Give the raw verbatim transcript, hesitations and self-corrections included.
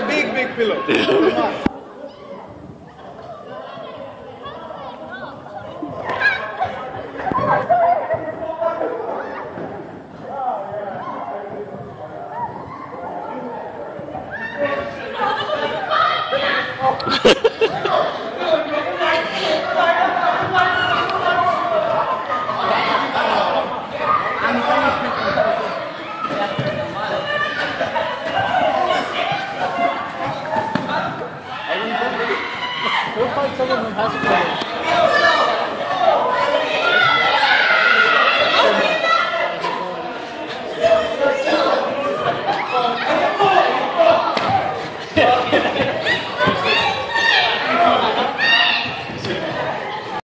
a big, big pillow. Come on. We'll fight someone who has a